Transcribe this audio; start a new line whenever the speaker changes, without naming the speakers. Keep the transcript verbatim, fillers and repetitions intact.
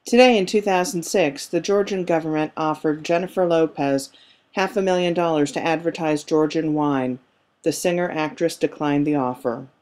Today, in two thousand six, the Georgian government offered Jennifer Lopez half a million dollars to advertise Georgian wine. The singer-actress declined the offer.